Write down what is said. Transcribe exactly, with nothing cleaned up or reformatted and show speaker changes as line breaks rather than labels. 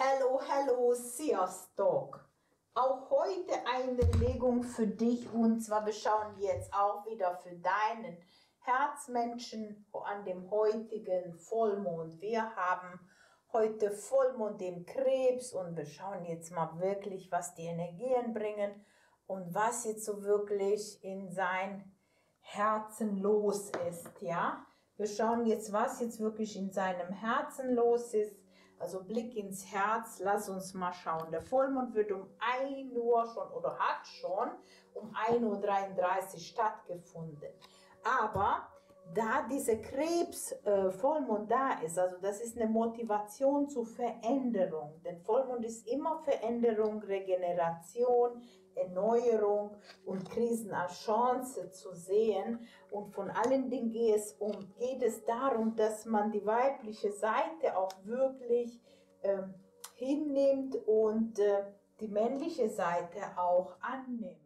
Hallo, hallo, sziasztok! Auch heute eine Legung für dich, und zwar wir schauen jetzt auch wieder für deinen Herzmenschen an dem heutigen Vollmond. Wir haben heute Vollmond im Krebs und wir schauen jetzt mal wirklich, was die Energien bringen und was jetzt so wirklich in sein Herzen los ist, ja. Wir schauen jetzt, was jetzt wirklich in seinem Herzen los ist. Also Blick ins Herz, lass uns mal schauen. Der Vollmond wird um ein Uhr schon oder hat schon um ein Uhr dreiunddreißig stattgefunden. Aber da diese Krebs-Vollmond äh, da ist, also das ist eine Motivation zur Veränderung. Denn Vollmond ist immer Veränderung, Regeneration, Erneuerung und Krisen als Chance zu sehen. Und von allen Dingen geht es, um, geht es darum, dass man die weibliche Seite auch wirklich äh, hinnimmt und äh, die männliche Seite auch annimmt.